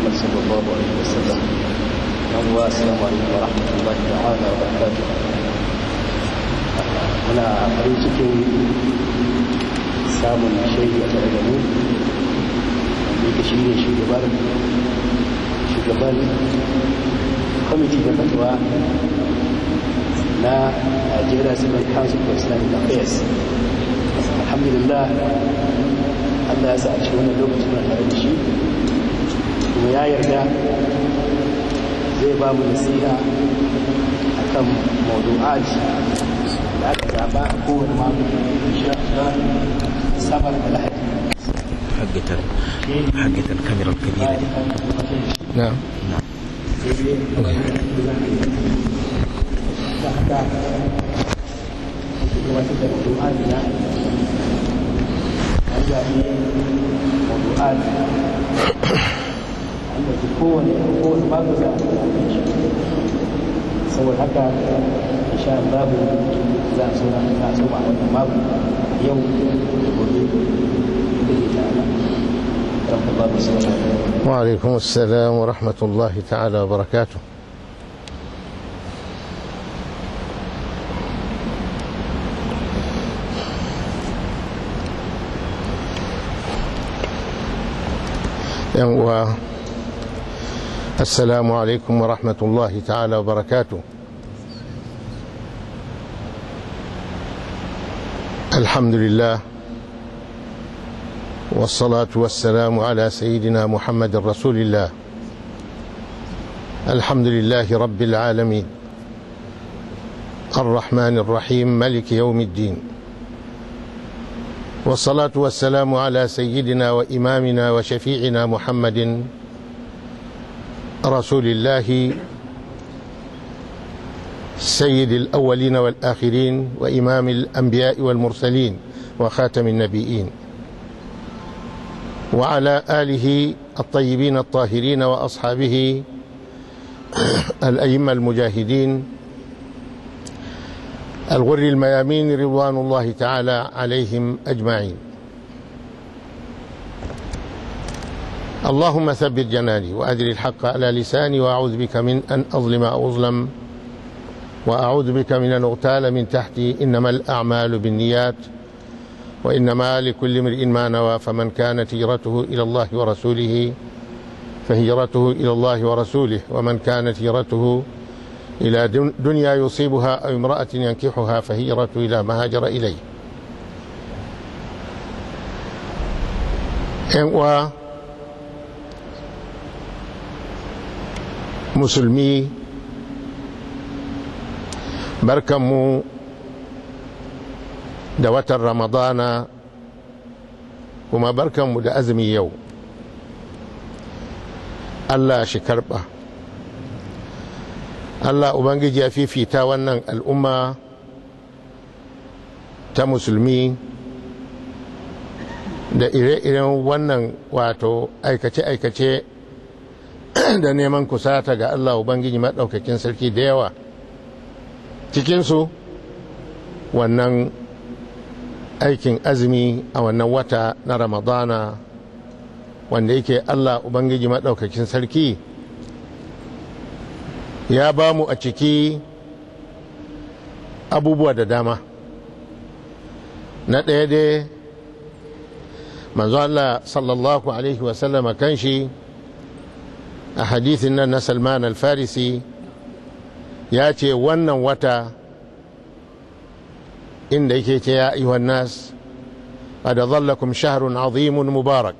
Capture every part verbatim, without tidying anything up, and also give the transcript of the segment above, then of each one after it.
محمد صلى الله عليه وسلم. السلام عليكم ورحمة الله تعالى وبركاته. muna farin cikin samun shaidi a tare da mu wanda yake shi ne shugaban shugaban kwamiti na fatawa na Nigeria Civil Council for Islamic Affairs. Alhamdulillah, Allah ya sa a cikin wannan lokacin muna tare da shi kuma ya yarda zai ba mu nasiha akan mawdu'at da aka zaba a kowane mako insha Allah sabar da lahadi. حقة حقة الكاميرا الكبيرة دي. نعم. نعم. saboda haka insha Allah za su na za su ba wannan babu yau da gobe da ta'ala. وعليكم السلام ورحمة الله تعالى وبركاته. السلام عليكم ورحمة الله تعالى وبركاته. الحمد لله والصلاة والسلام على سيدنا محمد رسول الله. الحمد لله رب العالمين الرحمن الرحيم ملك يوم الدين، والصلاة والسلام على سيدنا وإمامنا وشفيعنا محمد رسول الله سيد الأولين والآخرين وإمام الأنبياء والمرسلين وخاتم النبيين، وعلى آله الطيبين الطاهرين وأصحابه الأئمة المجاهدين الغر الميامين رضوان الله تعالى عليهم أجمعين. اللهم ثبت جناني وأدر الحق على لساني، وأعوذ بك من أن أظلم أو أظلم، وأعوذ بك من أن أغتال من تحتي. إنما الأعمال بالنيات وإنما لكل امرئ ما نوى، فمن كانت هجرته إلى الله ورسوله فهجرته إلى الله ورسوله، ومن كانت هجرته إلى دنيا يصيبها أو امرأة ينكحها فهجرته إلى ما هاجر إليه. و musulmi barkanmu da watan ramadana kuma barkanmu da azumi yau. Allah shi karba. Allah ubangiji ya fifita wannan al'umma ta musulmi da ire-iren wannan wato aikace-aikace da neman kusata ga Allah ubangiji maɗaukakin sarki da yawa, cikinsu wannan aikin azumi a wannan wata na ramadana wanda yake Allah ubangiji maɗaukakin sarki ya ba mu a ciki abubuwa da dama. Na ɗaya dai manzo Allah sallallahu alaihi wasallama kanshi a hadithin nan na Salman al-Farisi ya ce wannan wata inda yake ce ya ayyuhan nas qad dhallakum shahrun azimun mubarak,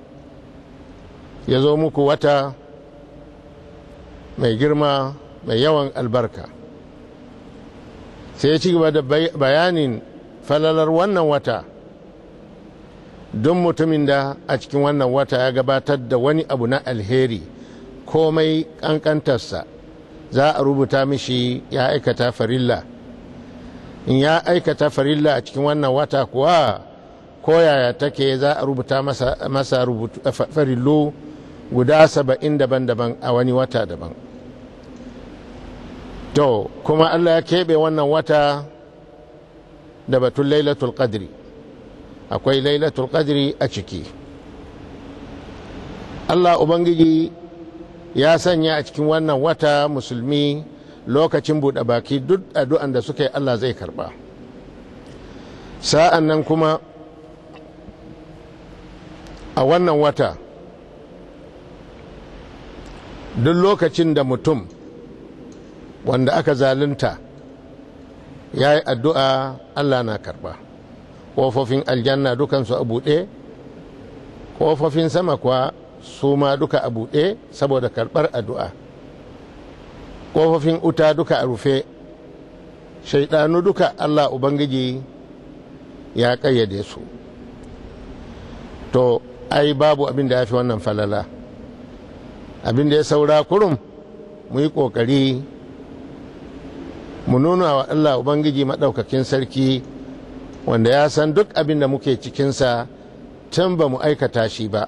ya zo muku wata mai girma mai yawan albarka. sai ya ci gaba da bayanin falalar wannan wata. don mutumin da a cikin wannan wata ya gabatar da wani abu na alheri komai kankantarsa za a rubuta mishi ya aikata farilla. in ya aikata farilla a cikin wannan wata kuwa koyaya take za a rubuta masa, masa rubutu farillo guda saba'in daban-daban a wani wata daban. to kuma Allah ya keɓe wannan wata da batun lailatul qadri. akwai lailatul qadri a ciki. Allah ubangiji ya sanya a cikin wannan wata musulmi lokacin buɗe baki duk addu'an da suka yi Allah zai karɓa. Sa'an nan kuma a wannan wata duk lokacin da mutum wanda aka zalunta ya yi addu'a Allah na karɓa. Ƙofofin aljanna dukansu a buɗe, ƙofofin sama kuwa su ma duka a buɗe saboda karɓar addu'a. Ƙofofin uta duka a rufe, shaiɗanu duka Allah Ubangiji ya ƙayyade su. To, ai babu abin da ya fi wannan falala. Abin da ya saura kurum mu yi ƙoƙari mu nuna wa Allah Ubangiji maɗaukakin sarki wanda ya san duk abin da muke cikinsa tun ba mu aikata shi ba.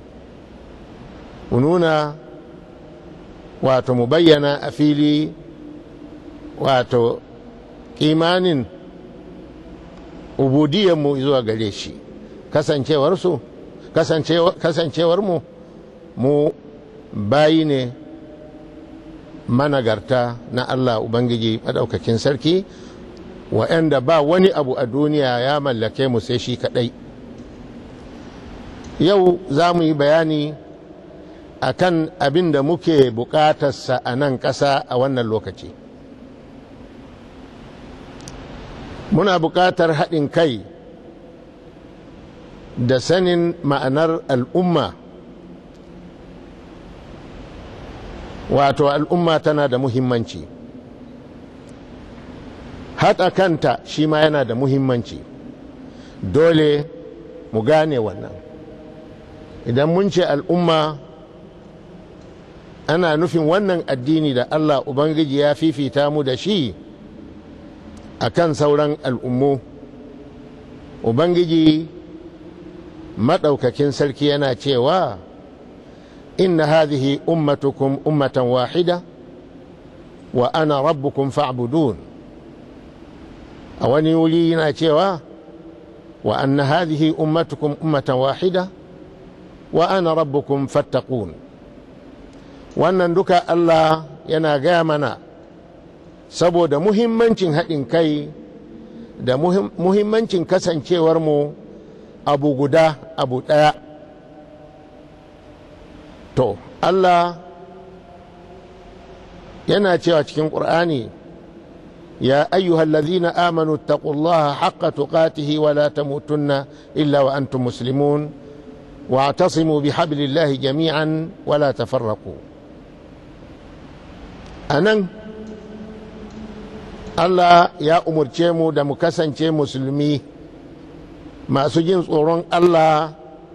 Mu nuna wato mu bayyana a fili wato imanin ubudiyanmu zuwa gare shi, kasancewarsu kasancewar mu mu bayi ne managarta na Allah Ubangiji maɗaukakin sarki wa'anda ba wani abu a duniya ya mallake mu sai shi kaɗai. Yau za mu yi bayani a kan abin da muke buƙatarsa a nan ƙasa a wannan lokaci. Muna buƙatar haɗin kai da sanin ma'anar al'umma. Wato al'umma tana da muhimmanci, haɗa kanta shi ma yana da muhimmanci, dole mu gane wannan. Idan mun ce al'umma ana nufin wannan addini da Allah Ubangiji ya fifita mu da shi a kan sauran al'ummu. Ubangiji maɗaukakin sarki yana cewa inna hadhihi ummatukum ummatan wahida wa ana rabbukum fa'budun. A wani wuri yana cewa wa anna hadhihi ummatukum ummatan wahida wa ana rabbukum fattaqun. Wannan duka Allah yana gaya mana saboda muhimmancin haɗin kai da muhimmancin kasancewar mu abu guda, abu ɗaya. To, Allah yana cewa cikin ƙur'ani, ya ayyuhal ladhina amanu taqullaha haqqa tuqatihi wa la tamutunna illa wa antum muslimun wa'tasimu bihablillahi jami'an wa la tafarraqu. Anan Allah ya umurce mu da mu kasance musulmi masu jin tsoron Allah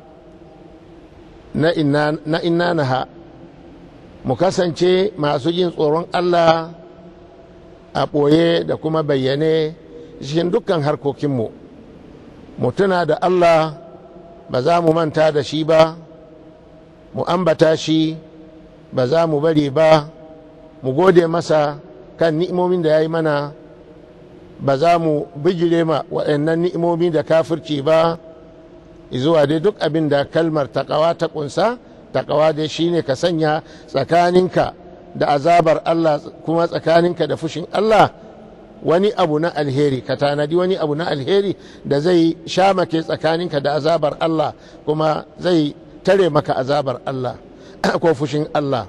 na inna naha, mu kasance masu jin tsoron Allah a ɓoye da kuma bayyane cikin dukkan harkokinmu. Mu tuna da Allah, ba za mu manta da shi ba, mu ambata shi, ba za mu bari ba, mu gode masa kan ni'imomin da ya yi mana, ba za mu bijire ma waɗannan ni'imomi da kafirci ba, zuwa dai duk abin da kalmar takawa ta kunsa. Takawa dai shine ka sanya tsakaninka da azabar Allah kuma tsakaninka da fushin Allah wani abu na alheri, ka tanadi wani abu na alheri da zai shamake tsakaninka da azabar Allah kuma zai tare maka azabar Allah ko fushin Allah.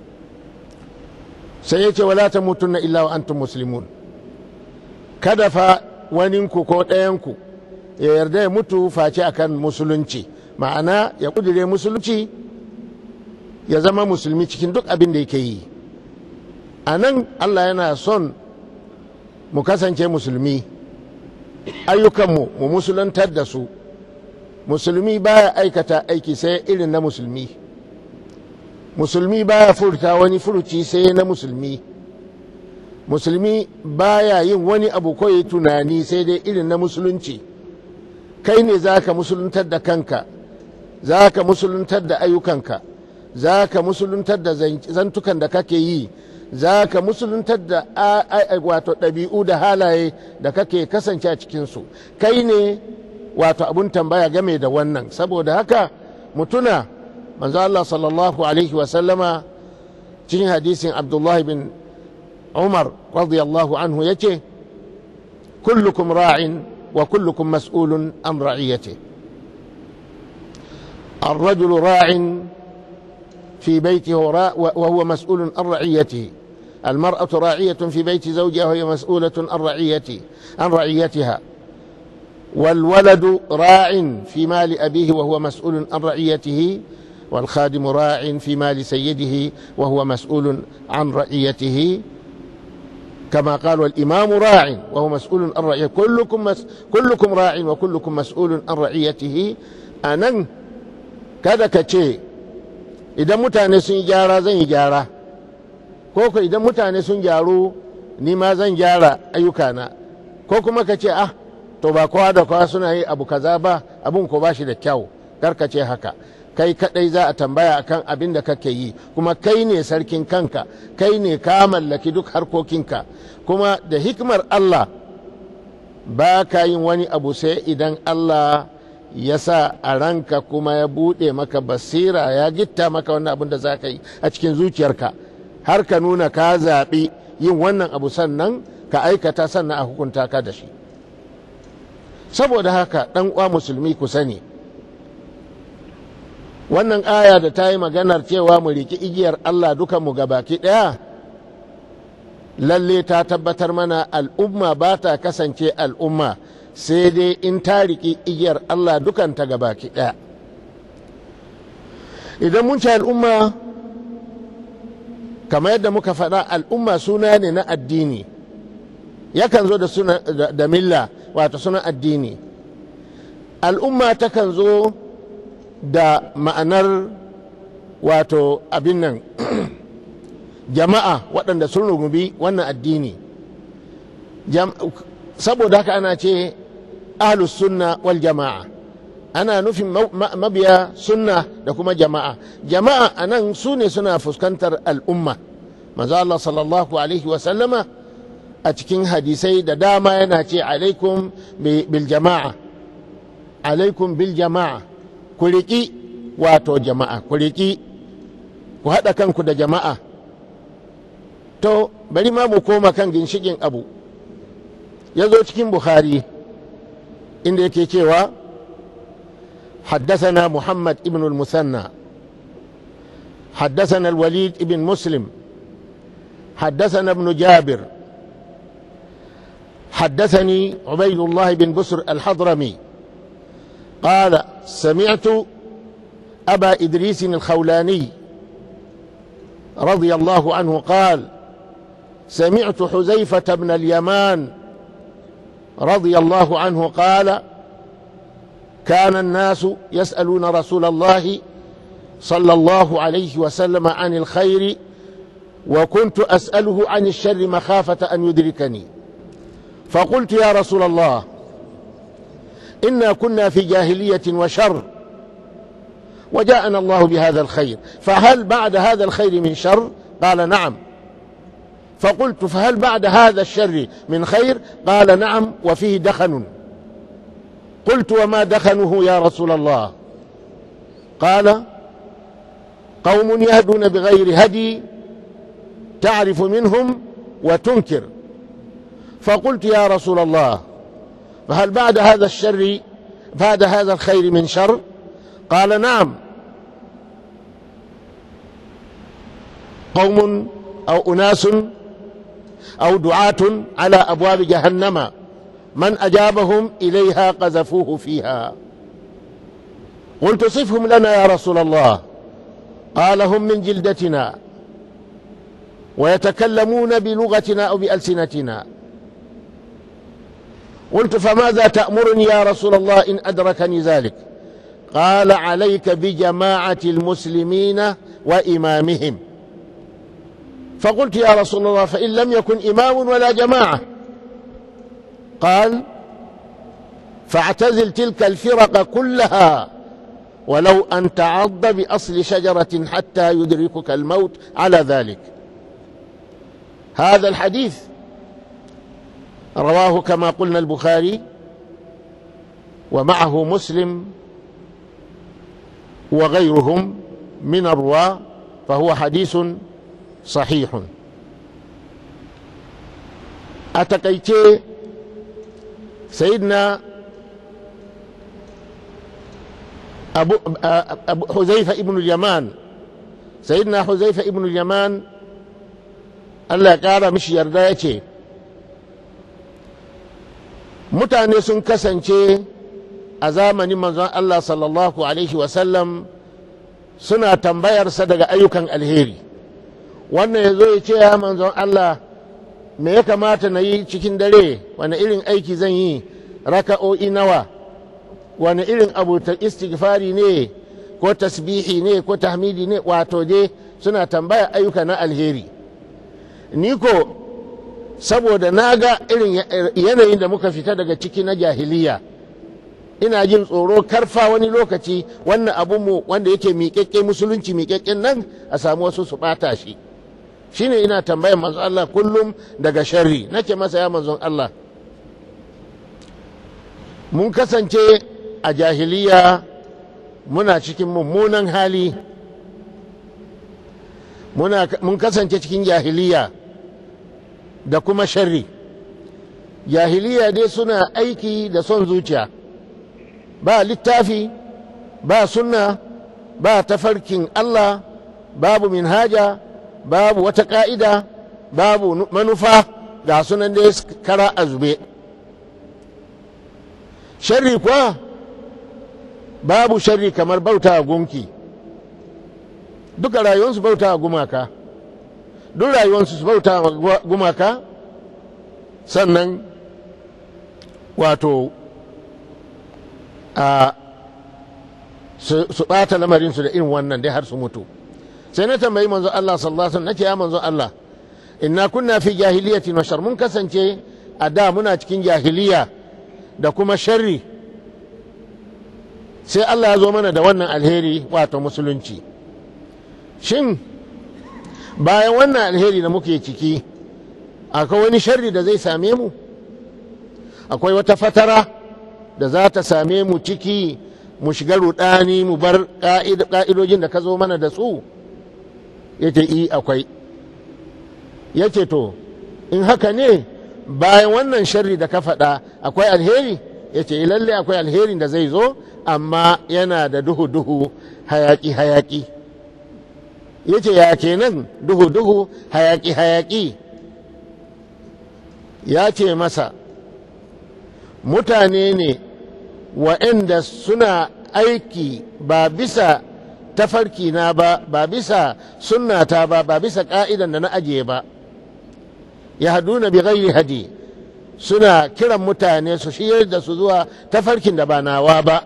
Sai yace wala tamutunna illa wa antum muslimun. Kada fa waninku ko ɗayanku ya yarda ya mutu face akan musulunci, ma'ana ya kudure musulunci, ya zama musulmi cikin duk abin da yake yi. A nan Allah yana son mu kasance musulmi, ayyukanmu mu musulantar da su. Musulmi baya aikata aiki sai irin na musulmi, musulmi baya furta wani furuci sai na musulmi, musulmi baya yin wani abu ko yi tunani sai dai irin na musulunci. Kai ne za ka musuluntar da kanka, za ka musuluntar da ayyukanka, za ka musuluntar da zantukan da kake yi, za ka musuluntar da wato ɗabi'u da halaye da kake kasance a cikinsu. Kai ne wato abun tambaya game da wannan. Saboda haka mutuna manzo Allah sallallahu alaihi wasallama cikin hadisin Abdullah bin Umar radiyallahu anhu yace kullukum ra'in wa kullukum mas'ulun an ra'iyatihi الرجل راع في بيته وهو مسؤول عن رعيته المرأة راعية في بيت زوجها وهي مسؤولة عن رعيته عن رعيتها والولد راع في مال أبيه وهو مسؤول عن رعيته والخادم راع في مال سيده وهو مسؤول عن رعيته كما قال والإمام راع وهو مسؤول عن رعيته كلكم, مس كلكم راع وكلكم مسؤول عن رعيته أنا kada ka ce idan mutane sun yi gyara zan yi gyara ko ko idan mutane sun gyaru ni ma zan gyara ayyukana ko kuma ka ce ah to ba kowa da kowa suna yi abu kaza ba abun ko ba shi da kyau kar ka ce haka kai kadai za a tambaya akan abin da kake yi kuma kai ne sarkin kanka kai ne ka mallaki duk harkokinka kuma da hikmar Allah ba ka yin wani abu sai idan Allah ya sa a ranka kuma ya buɗe maka basira ya gitta maka wannan abin da za ka yi a cikin zuciyarka har ka nuna ka zaɓi yin wannan abu sannan ka aikata sannan a hukunta ka da shi saboda haka ɗan uwa musulmi ku sani wannan aya da ta yi maganar cewa mu riki igiyar Allah dukanmu gabaki ɗaya lalle ta tabbatar mana al'umma ba ta kasance al'umma sai dai in ta riƙi igiyar Allah dukanta gabaki ɗaya idan mun ci al'umma kamar yadda muka faɗa al'umma suna ne na addini yakan zo da suna da milla wato suna addini al'umma takan zo da ma'anar wato abin nan jama'a waɗanda sun rungumi wannan addini saboda haka ana ce ahlus sunna wal jama'a ana nufin mabiya sunna da kuma jama'a jama'a anan su ne suna fuskantar al'umma manzo Allah sallallahu alaihi wa sallama a cikin hadisai da dama yana ce alaikum bil jama'a alaikum bil jama'a ku riki wato jama'a ku riki ku haɗa kanku da jama'a to bari ma mu koma kan ginshikin abu ya zo cikin Bukhari inda yake cewa حدثنا محمد ابن المثنى حدثنا الوليد ابن مسلم حدثنا ابن جابر حدثني عبيد الله بن بسر الحضرمي قال سمعت أبا إدريس الخولاني رضي الله عنه قال سمعت حذيفة بن اليمان رضي الله عنه قال كان الناس يسألون رسول الله صلى الله عليه وسلم عن الخير وكنت أسأله عن الشر مخافة أن يدركني فقلت يا رسول الله إنا كنا في جاهلية وشر وجاءنا الله بهذا الخير فهل بعد هذا الخير من شر؟ قال نعم. فقلت فهل بعد هذا الشر من خير؟ قال نعم وفيه دخن. قلت وما دخنه يا رسول الله؟ قال قوم يهدون بغير هدي تعرف منهم وتنكر. فقلت يا رسول الله فهل بعد هذا الشر بعد هذا الخير من شر؟ قال نعم قوم أو أناس أو دعاة على أبواب جهنم من أجابهم إليها قذفوه فيها. قلت صفهم لنا يا رسول الله. قال هم من جلدتنا ويتكلمون بلغتنا أو بألسنتنا. قلت فماذا تأمرني يا رسول الله إن أدركني ذلك؟ قال عليك بجماعة المسلمين وإمامهم. فقلت يا رسول الله فإن لم يكن إمام ولا جماعة؟ قال فاعتزل تلك الفرق كلها ولو أن تعض بأصل شجرة حتى يدركك الموت على ذلك. هذا الحديث رواه كما قلنا البخاري ومعه مسلم وغيرهم من الرواة فهو حديث sahihun. A takaice sayyidina abu, abu huzaifa ibn yaman sayyidina huzaifa ibn yaman Allah ya kara mishi yarda ya ce mutane sun kasance a zamanin manzon Allah sallallahu alaihi wasallam suna tambayarsa daga ayyukan alheri. Wannan ya zo ya ce ya manzon Allah me ya kamata na yi cikin dare, wani irin aiki zan yi, raka'o'i nawa, wani irin abu ta istighfari ne ko tasbihi ne ko tahmidi ne, wato dai suna tambaya ayyuka na alheri. Ni ko saboda na ga irin yanayin da muka fita daga ciki na jahiliya, ina jin tsoro karfa wani lokaci wannan abunmu wanda yake miƙaƙƙe musulunci miƙaƙƙen nan a samu wasu su ɓata shi. Shine ina tambayar manzon Allah kullum daga sharri. Nake masa ya manzon Allah, mun kasance a jahiliya muna cikin mummunan hali, mun kasance cikin jahiliya da kuma sharri. Jahiliya dai suna aiki da son zuciya, ba littafi, ba sunna, ba tafarkin Allah, babu minhaja, babu wata ka'ida, babu manufa, ga sunan dai kara a zube. Sharri kuwa babu sharri kamar bauta a gunki, duka rayuwarsu bauta a gumaka, duk rayuwarsu su bauta a gumaka, sannan wato a su ɓata lamarinsu da irin wannan dai har su mutu. Sai na tambayi manzo Allah sallallahu alaihi wasallam, nake ya manzo Allah, inna kunna fi jahiliyatin wa shar, mun kasance a da muna cikin jahiliya da kuma sharri, sai Allah ya zo mana da wannan alheri wato musulunci. Shin bayan wannan alheri da muke ciki akwai wani sharri da zai same mu? Akwai wata fatara da za ta same mu ciki mu shiga rudani mu bar ka'idojin da ka zo mana da su? Yace i akwai. Yace to in haka ne bayan wannan sharri da ka faɗa akwai alheri? Yace lalle akwai alherin da zai zo, amma yana da duhu-duhu, hayaki-hayaki. Yace ya kenan duhu-duhu, hayaki-hayaki? Ya ce masa mutane ne wa'anda suna aiki ba bisa tafarki na ba, ba bisa sunnata ba, ba bisa ka'idan da na ajiye ba. Ya haduna bi ghairi hadi, suna kiran mutane su shiyar da su zuwa tafarkin da ba nawa ba.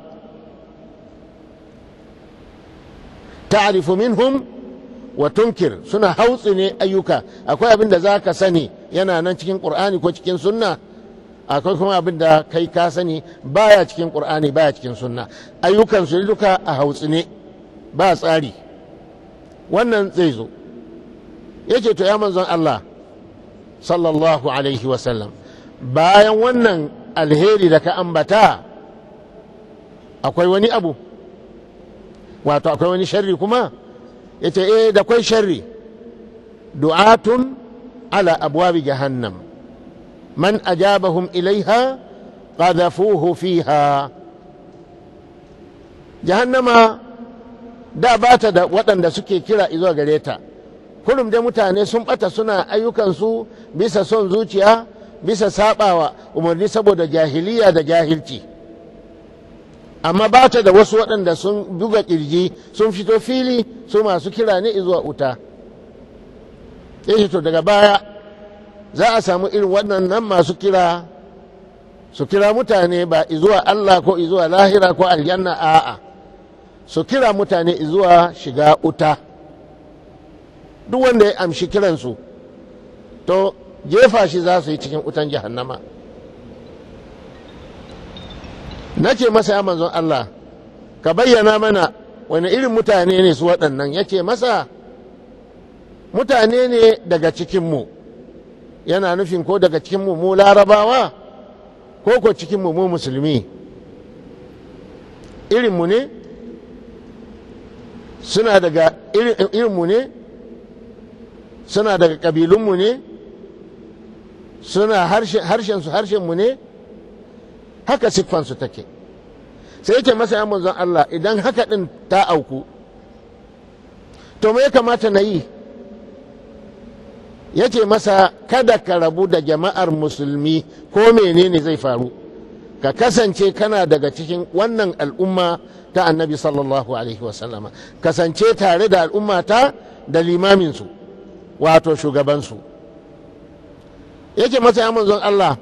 Ta'rifu minhum wa tunkir, suna hautsi ne ayyuka. Akwai abin da za ka sani yana nan cikin ƙur'ani ko cikin sunna, akwai kuma abin da kai ka sani baya cikin ƙur'ani baya cikin sunna. Ayyukan su duka a hautsi ne, ba tsari. Wannan zai zo. Yake to ya manzon Allah sallallahu alaihi wasallam, bayan wannan alheri da ka ambata akwai wani abu, wato akwai wani sharri kuma? Yace eh da kwai sharri. Du'atun ala abwabi jahannam man ajabahum ilaiha qadhafuhu fiha. Jahannama da bata da waɗanda suke kira izuwa gare ta, kullum dai mutane sun bata suna ayyukansu bisa son zuciya, bisa sabawa umarni saboda jahiliya da jahilci, amma ba ta da wasu waɗanda sun buga ƙirji sun fito fili su masu kira ne zuwa wuta. Yake to daga baya za a samu irin waɗannan masu kira su kira mutane ba izuwa Allah ko izuwa lahira ko aljanna, a'a, su kira mutane izuwa shiga wuta. Duk wanda ya amshi kiransu to jefa shi za su yi cikin wutan jahannama. Na ce masa ya manzon Allah, ka bayyana mana wani irin mutane ne su waɗannan? Ya ce masa mutane ne daga cikinmu, yana nufin ko daga cikinmu mu larabawa ko ko cikinmu mu musulmi. Irinmu ne, suna daga irinmu ne, suna daga ƙabilunmu ne, suna harshensu harshenmu ne, haka siffansu take. Sai yake masa ya manzon Allah, idan haka ɗin ta auku to me ya kamata na yi? Yace masa, kada ka rabu da jama'ar musulmi ko menene zai faru, ka kasance kana daga cikin wannan al'umma ta annabi sallallahu alaihi wasallama, kasance tare da al'umma ta da limaminsu wato shugabansu. Yake masa ya manzon Allah,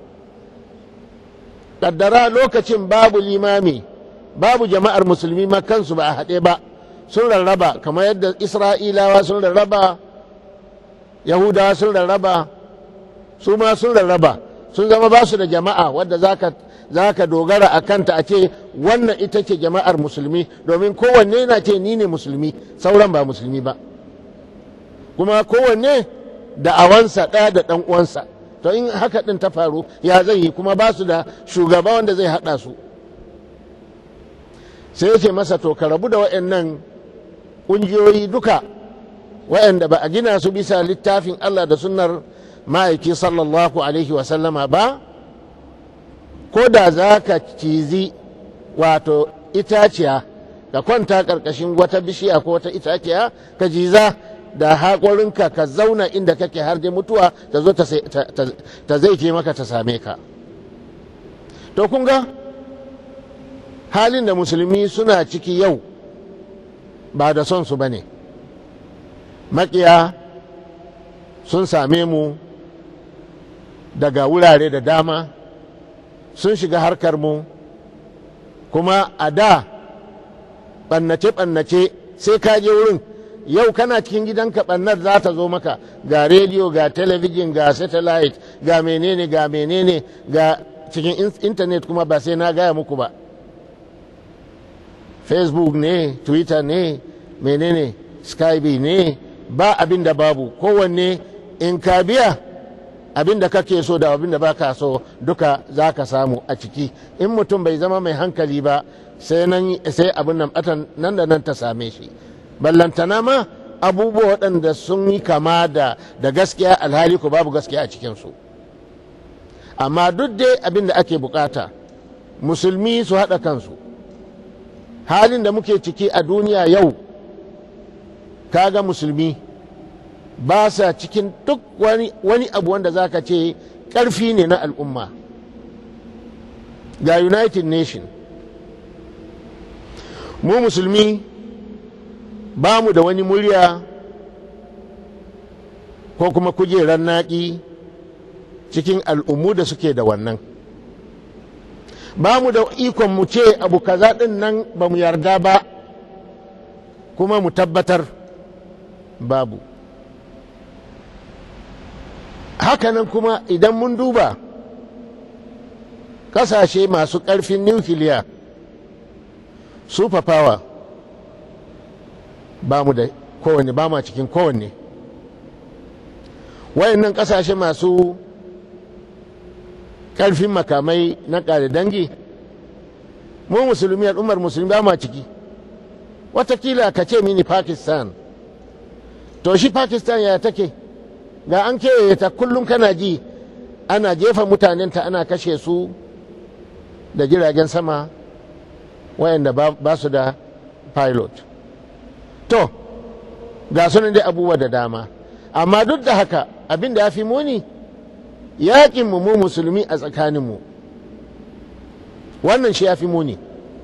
kaddara lokacin babu limami, babu jama'ar musulmi ma kansu ba a haɗe ba, sun rarraba kamar yadda Isra'ilawa sun rarraba, Yahudawa sun rarraba, su ma sun rarraba, sun zama ba su da jama'a wadda za ka dogara a kanta a ce wannan ita ce jama'ar musulmi, domin kowanne na ce ni ne musulmi, sauran ba musulmi ba, kuma kowanne da awansa ɗaya da ɗan uwansa. To in haka ɗin ta faru ya zai yi, kuma ba su da shugaba wanda zai haɗa su. Sai yake masa, to ka rabu da waɗannan ƙungiyoyi duka waɗanda ba a gina su bisa littafin Allah da sunnar ma'aiki sallallahu alaihi wasallama ba, ko da za ka cizi wato itaciya ka kwanta ƙarƙashin wata bishiya ko wata itaciya ka jiza da haƙorinka ka zauna inda kake har dai mutuwa ta zo ta zai ke maka ta same ka. To kun ga halin da musulmi suna ciki yau ba da son su ba ne. Maƙiya sun same mu daga wurare da dama, sun shiga harkar mu, kuma a da ɓannace-ɓannace sai ka je wurin. Yau kana cikin gidanka ɓannar za ta zo maka, ga rediyo, ga talabijin, ga satellite, ga menene ga menene, ga cikin intanet kuma ba sai na gaya muku ba, Facebook ne, Twitter ne, menene Skype ne, ba abin da babu. Kowanne in ka biya abin da kake so da abin da baka so duka za ka samu a ciki. In mutum bai zama mai hankali ba sai abin nan batan nan da nan ta same shi. Ballantana ma abubuwa waɗanda sun yi kama da da gaskiya, alhali ko babu gaskiya a cikinsu. Amma duk dai abin da ake bukata musulmi su haɗa kansu. Halin da muke ciki a duniya yau, kaga musulmi ba sa cikin duk wani, wani abu wanda za ka ce ƙarfi ne na al'umma. Ga United Nation, mu musulmi ba mu da wani murya ko kuma kujerar naƙi cikin al'ummu da suke da wannan. Ba mu da ikon mu ce abu kaza ɗin nan ba mu yarda ba kuma mu tabbatar, babu. Hakanan kuma idan mun duba ƙasashe masu ƙarfin nukiliya, super power, ba mu da kowanne, ba ma cikin kowanne. Wayannan ƙasashe masu ƙarfin makamai na ƙare dangi, mu musulmi, al'ummar musulmi ba ma ciki. Watakila ka ce mini Pakistan, to shi Pakistan ya take? Ga an kewaye ta, kullum kana ji ana jefa mutanenta, ana kashe su da jiragen sama wayanda ba su da pilot. To ga sunan dai abubuwa da dama, amma duk da haka abin da ya fi muni yaƙinmu mu musulmi a tsakaninmu, wannan shi ya fi muni.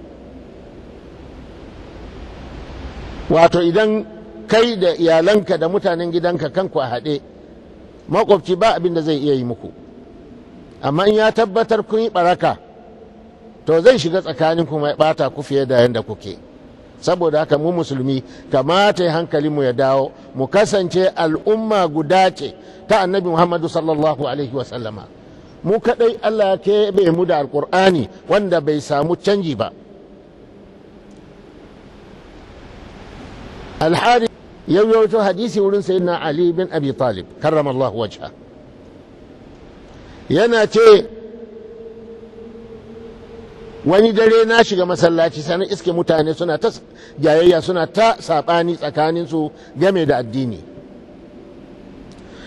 Wato idan kai da iyalanka da mutanen gidanka kanku a haɗe, makwabci ba abin da zai iya yi muku, amma in ya tabbatar kun yi ɓaraka to zai shiga tsakanin kuma ya ɓata ku fiye da yadda kuke. Saboda haka mu musulmi kamata hankalinmu ya dawo, mu kasance al'umma guda ce ta annabi Muhammadu sallallahu alaihi wasallama. Mu kaɗai Allah ya keɓe mu da alƙur'ani wanda bai samu canji ba. Alhari yau yawaito hadisi wurin sayyidina Ali bin Abi Talib karramallahu wajha, yana ce wani dare na shiga masallaci sanin iske mutane suna ta jayayya, suna ta saɓani tsakaninsu game da addini.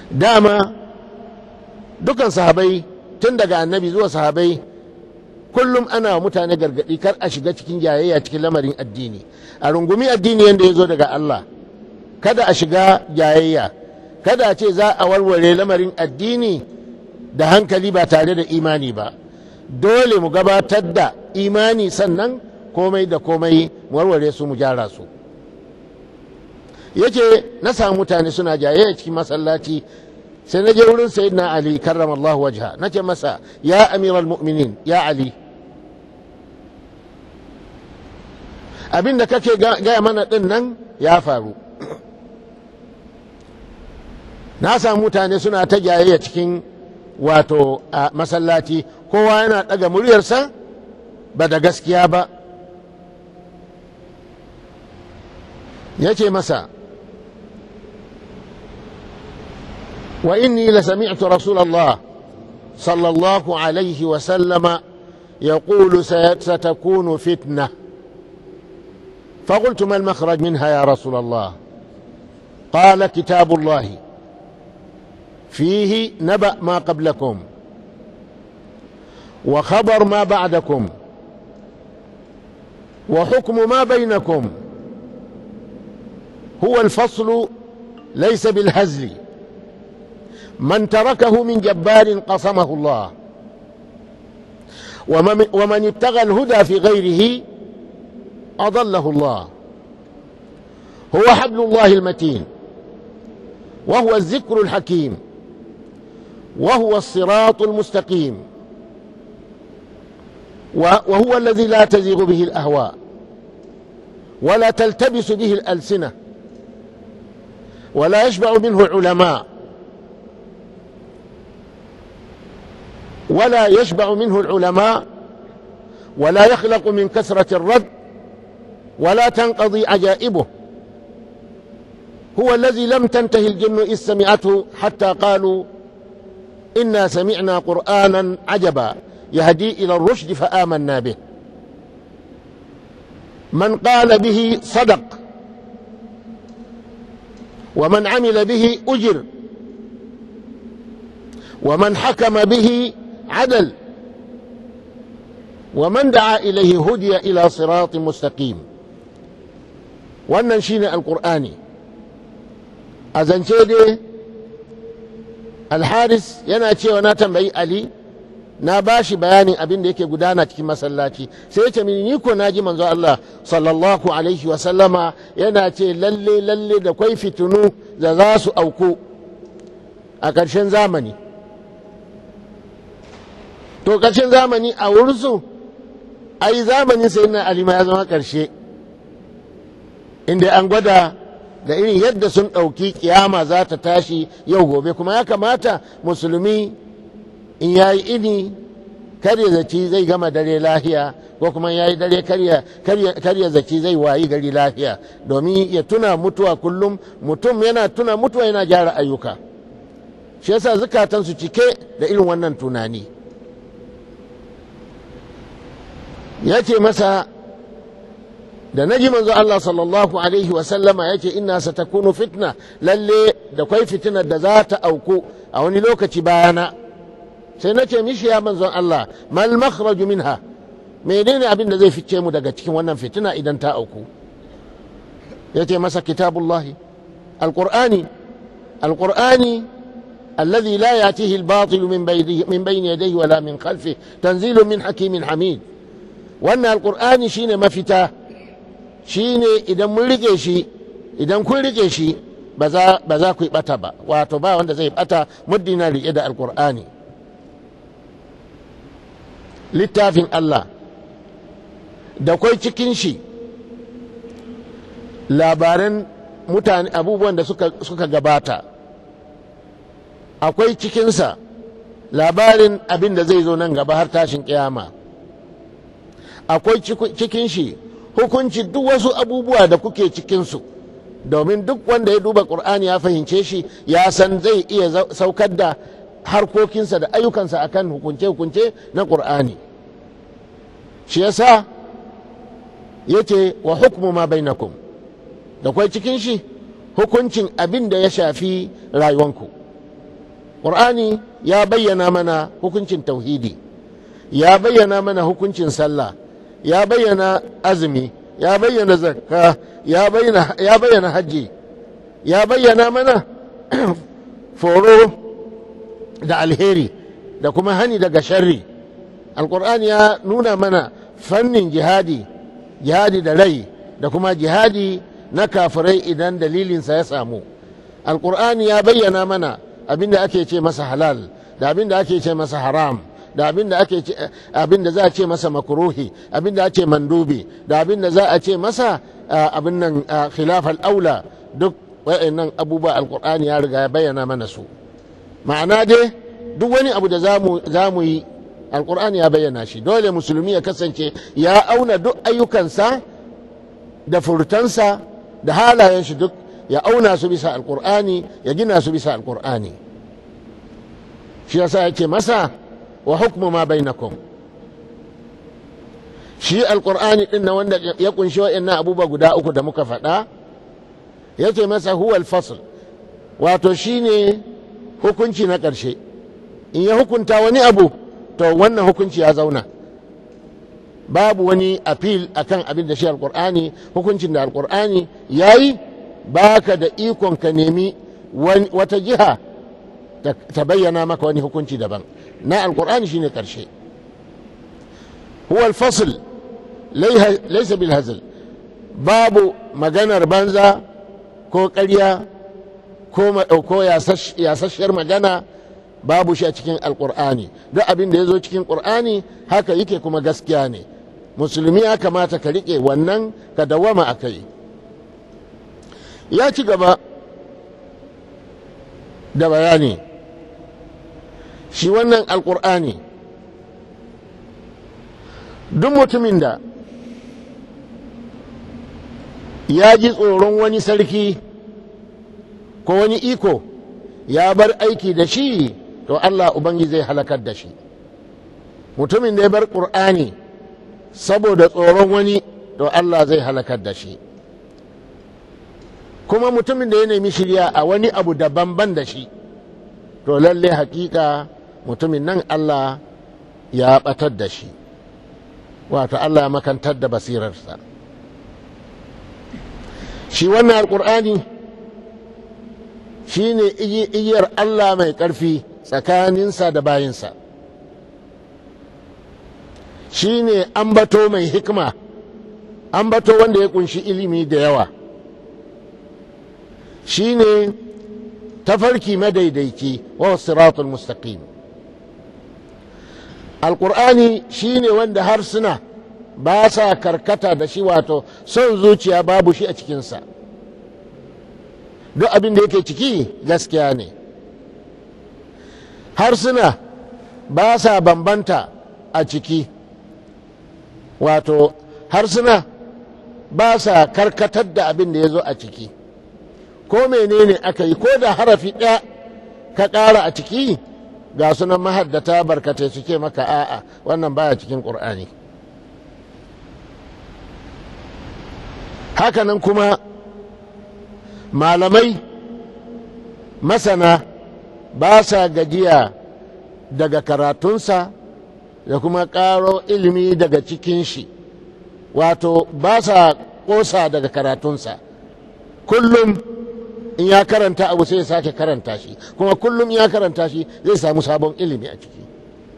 dama dukan sahabai tun daga annabi zuwa sahabai kullum ana wa mutane gargadi kar a shiga cikin jayayya cikin lamarin addini, a rungumi addini yadda ya zo daga Allah, kada a shiga jayayya, kada a ce za a warware lamarin addini da hankali ba tare da imani ba. Dole mu gabatar da imani sannan komai da komai mu warware su mu gyara su. Yake na samu mutane suna jayayya cikin masallaci, sai na je wurin sayyidina Ali karramallahu wajha, na ce masa ya amiral mu'minin, ya Ali, abin da kake gaya mana din nan ya faru. Na samu mutane suna ta jayayya cikin wato a masallaci, kowa yana ɗaga muryarsa ba da gaskiya ba. Ya ce masa wa inni la sami'tu rasulallah sallallahu alaihi wa sallama yaqulu satakunu fitna فقلت ما المخرج منها يا رسول الله؟ قال كتاب الله فيه نبأ ما قبلكم وخبر ما بعدكم وحكم ما بينكم، هو الفصل ليس بالهزل، من تركه من جبار قصمه الله، ومن ابتغى الهدى في غيره أضله الله، هو حبل الله المتين، وهو الذكر الحكيم، وهو الصراط المستقيم، وهو الذي لا تزيغ به الأهواء ولا تلتبس به الألسنة ولا يشبع منه العلماء ولا يشبع منه العلماء ولا يخلق من كثرة الرد ولا تنقضي عجائبه، هو الذي لم تنتهي الجن إذ سمعته حتى قالوا إنا سمعنا قرآنا عجبا يهدي إلى الرشد فآمنا به، من قال به صدق ومن عمل به أجر ومن حكم به عدل ومن دعا إليه هدي إلى صراط مستقيم. wannan shine alqur'ani. A zance dai alharis yana cewa na tambayi Ali, na bashi bayanin abin da yake gudana cikin masallaci, sai ya ce mini ni ko naji manzo Allah sallallahu alaihi wa sallama yana ce lalle lalle da kwai fitinu da za su auku a ƙarshen zamani. To ƙarshen zamani a wurinsu ai zamanin sayyidina Ali ma ya zama ƙarshe, inda an gwada da irin yadda sun ɗauki kiyama za ta tashi yau gobe. Kuma ya kamata musulmi in ya yi ini karya zaci zai gama dare lafiya, ko kuma ya yi dare karya zaci zai wayi gari lafiya, domin ya tuna mutuwa kullum. Mutum yana tuna mutuwa yana gyara ayyuka, shi yasa zukatansu cike da irin wannan tunani. Ya ce masa da naji manzo Allah sallallahu alaihi wa sallama yace inna satakunu fitna, lalle da kwai fitinar da za ta auku a wani lokaci bayana. Sai nace mishi ya manzon Allah mal makhraju minha, menene abin da zai fice mu daga cikin wannan fitina idan ta auku? Yace masa kitabullahi, alqur'ani, alqur'ani alladhi la yatihi albatil min bayni min bayni yadayhi wala min khalfihi tanzilun min hakimin hamid. Wannan alqur'ani shine mafita, shine idan mun rike shi, idan kun rike shi ba za ku yi bata ba, wato ba wanda zai bata muddin na rike da alkur'ani, littafin Allah. Da kwai cikin shi labaran mutane, abubuwan da suka, suka gabata, akwai cikinsa labarin abin da zai zo nan gaba har tashin kiyama, akwai cikin shi hukunci duk wasu abubuwa da kuke cikinsu, domin duk wanda ya duba ƙur'ani ya fahimce shi ya san zai iya saukar da harkokinsa da ayyukansa akan hukunce-hukunce na ƙur'ani. Shi yasa yace wa hukmu ma bainakum, da kwai cikin shi hukuncin abin da ya shafi rayuwanku, ƙur'ani ya bayyana mana hukuncin tauhidi, ya bayyana mana hukuncin sallah, ya bayyana azumi, ya bayyana zakka, ya bayyana hajji, ya bayyana mana foro da alheri da kuma hani daga sharri. alƙur'ani ya nuna mana fannin jihadi, jihadi da rai da kuma jihadi na kafirai idan dalilinsa ya samu. alƙur'ani ya bayyana mana abin da ake ce masa halal da abin da ake ce masa haram da abin da ake abin da za a ce masa makruhi, abin da ake mandubi da abin da za a ce masa abin nan khilafal aula. duk wayannan abubuwa alƙur'ani ya riga ya bayyana mana su. ma'ana dai duk wani abu da za mu yi alƙur'ani ya bayyana shi. dole musulmi ya kasance ya auna duk ayyukansa da furtansa da halayen shi duk ya auna su bisa alƙur'ani, ya gina su bisa alƙur'ani. shi yasa yake masa wa hukmu ma bainakum. shi alƙur'ani din na wanda ya kunshi wa'annan abubuwa guda uku da muka faɗa, yake masa huwal fasl, wato shine hukunci na ƙarshe. in ya hukunta wani abu to wannan hukunci ya zauna, babu wani appeal akan abin da shi alƙur'ani, hukuncin da alƙur'ani ya yi. ba ka da ikon ka nemi wata jiha ta bayyana maka wani hukunci daban. na alƙur'ani shine ƙarshe. huwal fasl laysa bil hazl, babu maganar banza ko ƙarya ko yasasshiyar magana, babu shi a cikin alƙur'ani. duk abin da ya zo cikin ƙur'ani haka yake kuma gaskiya ne. musulmi ya kamata ka riƙe wannan ka dawama a kai. ya ci gaba da bayani shi wannan alƙur'ani, duk mutumin da ya ji tsoron wani sarki ko wani iko ya bar aiki da shi, to Allah Ubangiji zai halakar da shi. mutumin da ya bar ƙur'ani saboda tsoron wani, to Allah zai halakar da shi. kuma mutumin da ya nemi shirya a wani abu daban ban da shi, to lalle hakika mutumin nan Allah ya batar da shi, wato Allah ya makantar da basirarsa. shi wannan alƙur'ani shi ne igiyar Allah mai ƙarfi tsakaninsa da bayinsa, shi ne ambato mai hikima, ambato wanda ya kunshi ilimi da yawa, shi ne tafarki madaidaici wa siratul mustaqim. alƙur'ani shi ne wanda harsuna ba sa karkata da shi, wato son zuciya babu shi a cikinsa. duk abin da yake ciki gaskiya ne. harsuna ba sa bambanta a ciki, wato harsuna ba sa karkatar da abin da ya zo a ciki. ko menene aka yi, ko da harafi ɗaya ka ƙara a ciki, ga sunan mahaddata barkatai suke maka a'a wannan baya cikin ƙur'ani. hakanan kuma malamai masana ba sa gajiya daga karatunsa da kuma ƙaro ilimi daga cikin shi, wato ba sa ƙosa daga karatunsa. kullum in ya karanta abu sai ya sake karanta shi, kuma kullum ya karanta shi zai samu sabon ilimi a ciki.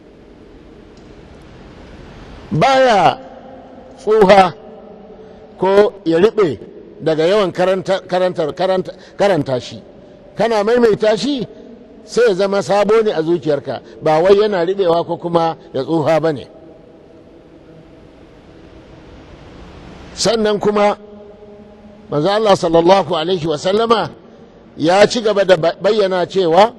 baya tsuha ko ya riɓe daga yawan karanta, karanta, karanta, karanta shi. kana maimaita shi sai ya zama sabo ne a zuciyarka, ba wai yana riɓewa ko kuma ya tsuha ba ne. sannan kuma manzo Allah sallallahu alaihi wasallama ya ci gaba da bayyana cewa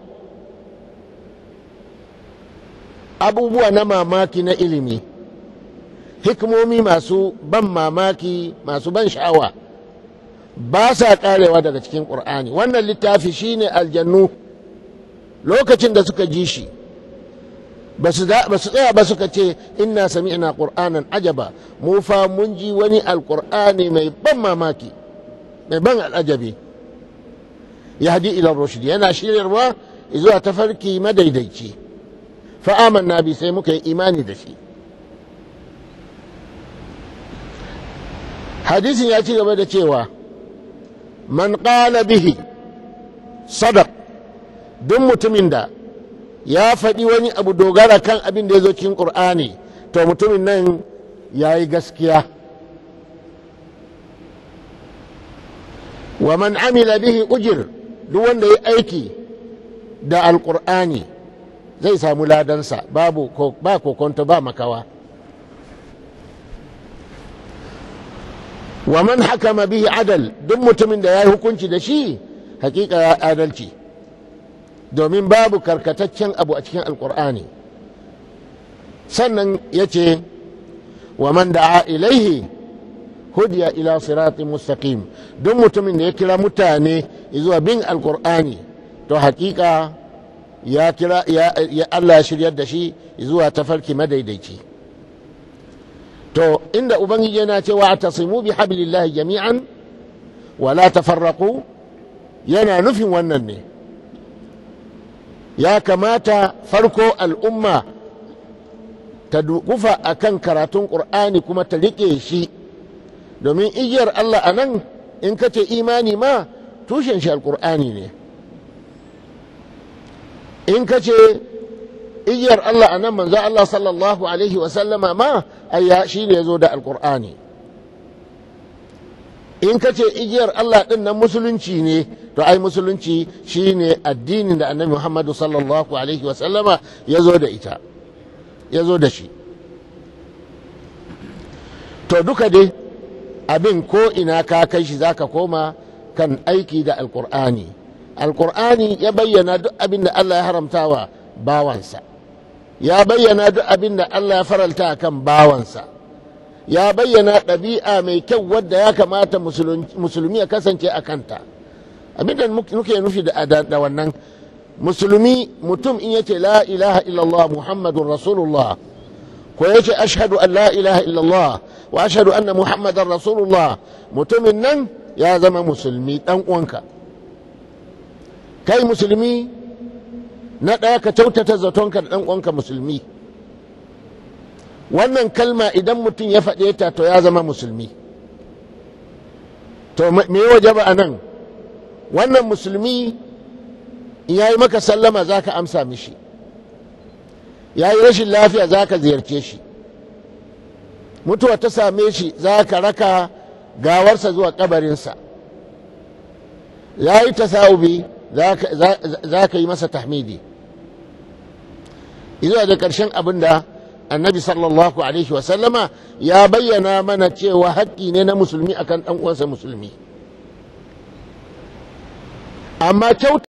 abubuwa na mamaki na ilimi, hikimomi masu ban mamaki masu ban sha'awa ba sa karewa daga cikin ƙur'ani. wannan littafi shine aljannu lokacin da suka ji shi ba su tsaya ba suka ce inna sami'na qur'anan ajaba, mu fa mun ji wani alƙur'ani mai ban mamaki mai ban al'ajabi, yahdi ila rushd, yana shiryarwa zuwa tafarki madaidaici fa amanna bi sai muka yi imani da shi. hadisin ya ci gaba da cewa man qala bihi sadaq, duk mutumin da ya faɗi wani abu dogara kan abin da ya zo cikin ƙur'ani to mutumin nan ya yi gaskiya. wa man amila bihi ujir, duk wanda ya aiki da alƙur'ani zai samu ladansa babu ba kokonto ba makawa. wa man hakama bihi adal, duk mutumin da ya yi hukunci da shi hakika ya adalci, domin babu karkataccen abu a cikin alkur'ani. sannan ya ce wa man da'a ilaihi hudiya ila siratin mustaqim, duk mutumin da ya kira mutane zuwa bin alkur'ani to hakika ya kira ya Allah ya shiryar da shi zuwa tafarki madaidaici. to inda ubangiji yana cewa atasimu bi hablillahi jami'an wa la tafarraqu, yana nufin wannan ne ya kamata farko al'umma ta dukufa a kan karatun ƙur'ani kuma ta riƙe shi, domin igiyar Allah a nan in ka ce imani ma tushen shi alƙur'ani ne. in ka ce igiyar Allah a nan manzo Allah sallallahu alaihi wasallama ma ayya shi ne ya zo da alƙur'ani. in ka ce igiyar Allah ɗin nan musulunci ne to ai musulunci shi ne addinin da annabi Muhammadu sallallahu alaihi wasallama ya zo da ita ya zo da shi. to duka dai abin ko ina ka kai shi zaka koma kan aiki da alkur'ani. alkur'ani ya bayyana duk abin da Allah ya haramtawa bawansa, ya bayyana duk abin da Allah ya faralta kan bawansa, ya bayyana ɗabi'a mai kyau wadda ya kamata musulmi ya kasance a kanta. abinda muke nufi da wannan musulmi mutum in yace la ilaha illallah muhammadun rasulullah, ko yace ashhadu an la ilaha illallah wa ashhadu anna muhammadan rasulullah, mutumin nan ya zama musulmi dan uwanka. kai musulmi na ɗaya ka kyautata zatonka da dan uwanka musulmi. wannan kalma idan mutum ya faɗe ta to ya zama musulmi. to me wajaba a nan? wannan musulmi ya yi maka sallama za ka amsa mishi, ya yi rashin lafiya za ka ziyarce shi, mutuwa ta same shi za ka raka gawarsa zuwa kabarinsa, ya yi tasawubi za ka yi masa tahmidi. izuwa da ƙarshen abin da annabi sallallahu alaihi wasallama ya bayyana mana cewa haƙƙi ne na musulmi akan ɗan uwansa musulmi. amma kyauta